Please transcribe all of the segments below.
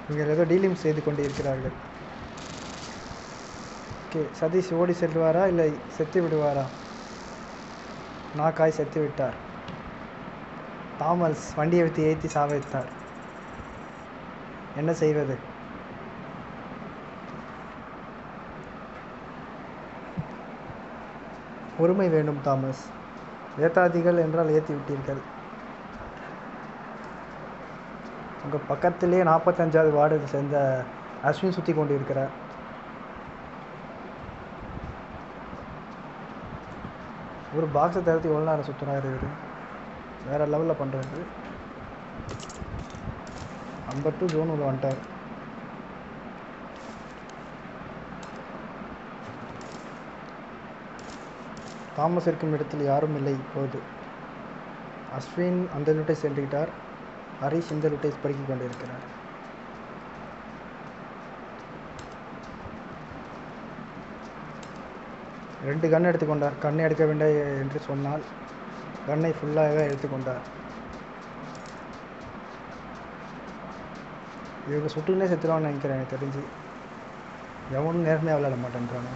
இவங்க ஏதோ டீலிங் செய்து கொண்டு இருக்கிறார்கள். ஓகே, சதீஷ் ஓடி செல்வாரா இல்லை செத்து விடுவாரா? நாக்காய் செத்து விட்டார். தாமஸ் வண்டியை வைத்து ஏற்றி சாவைத்தார். என்ன செய்வது? பொறுமை வேண்டும் தாமஸ். ஏத்தாதீர்கள் என்றால் ஏற்றி விட்டீர்கள். உங்கள் பக்கத்திலே 45வது வார்டு சேர்ந்த அஸ்வின் சுற்றி கொண்டு இருக்கிறார். ஒரு பாக்ஸை தவிர்த்து எவ்வளோ நேரம் சுற்றுனார் இவர். வேறு லெவலில் பண்ணுறாரு. நம்பர் 2 ஜோன் உள்ள வந்துட்டார். தாமஸ் இருக்கும் இடத்தில் யாரும் இல்லை இப்போது. அஸ்வின் அந்த லூட்டை சென்றுவிட்டார். ஹரிஷ் இந்த லூட்டை பறிக்கிக் கொண்டிருக்கிறார். ரெண்டு கன் எடுத்துக்கொண்டார். கண்ணை எடுக்க வேண்டாம் என்று சொன்னால் கண்ணை ஃபுல்லாக எடுத்துக்கொண்டார். இவங்க சுட்டுனே செத்துருவான்னு நினைக்கிறேன். எனக்கு தெரிஞ்சு எவனும் நேர்மையாக விளையாட மாட்டேன்றானு.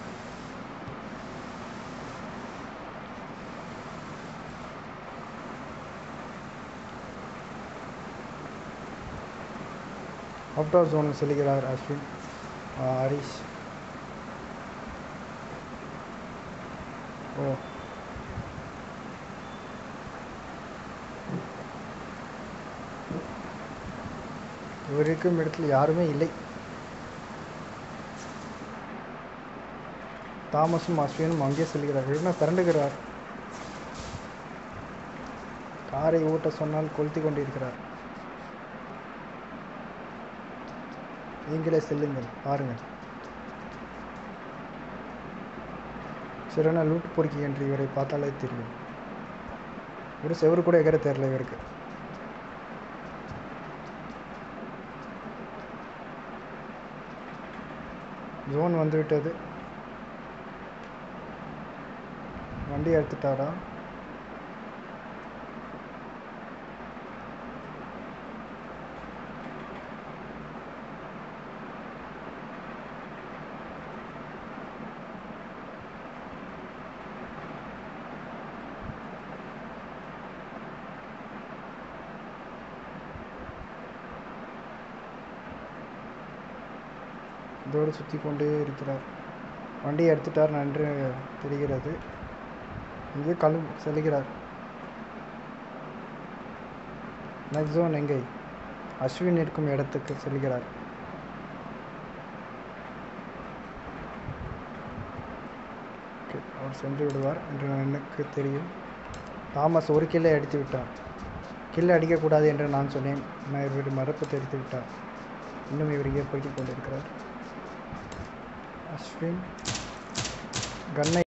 அவுட் ஆஃப் ஜோன் செல்கிறார் அஸ்வின். ஹரிஷ் இவர் இருக்கும் இடத்துல யாருமே இல்லை. தாமஸும் அஸ்வினும் அங்கே செல்கிறார். என்ன பிறண்டுகிறார். காரை ஓட்ட சொன்னால் கொளுத்தி கொண்டிருக்கிறார். நீங்களே செல்லுங்கள், பாருங்கள். சிறன லூட் பொறுக்கி என்று இவரை பார்த்தாலே தெரியும். ஒரு செவரு கூட எகர தெரியல இவருக்கு. ஜோன் வந்துவிட்டது. வண்டி எடுத்துட்டாரா? இதோடு சுற்றி கொண்டே இருக்கிறார். வண்டியை எடுத்துட்டார் என்று தெரிகிறது. இங்கே செல்கிறார். நெக்ஸ்ட் ஜோன் எங்கே? அஸ்வின் இருக்கும் இடத்துக்கு செல்கிறார். அவர் சென்று விடுவார் என்று எனக்கு தெரியும். தாமஸ் ஒரு கில்லை அடித்து விட்டார். கில்லை அடிக்கக்கூடாது என்று நான் சொன்னேன். நான் இவர் மறுப்பு தெரிவித்து விட்டார். இன்னும் இவர் இங்கே போய்க் கொண்டிருக்கிறார். அஸ்வின் கன்னை